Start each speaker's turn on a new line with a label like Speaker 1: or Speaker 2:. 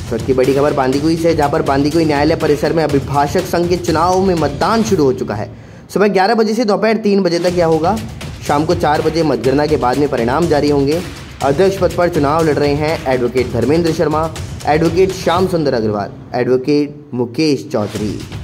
Speaker 1: इस वक्त की बड़ी खबर बांदीकुई से, जहां पर बांदीकुई न्यायालय परिसर में अभिभाषक संघ के चुनाव में मतदान शुरू हो चुका है। सुबह 11 बजे से दोपहर 3 बजे तक यह होगा। शाम को 4 बजे मतगणना के बाद में परिणाम जारी होंगे। अध्यक्ष पद पर चुनाव लड़ रहे हैं advocate Dharmendra Sharma, advocate Shyam Sundar Agrawal, advocate Mukesh Chaudhary.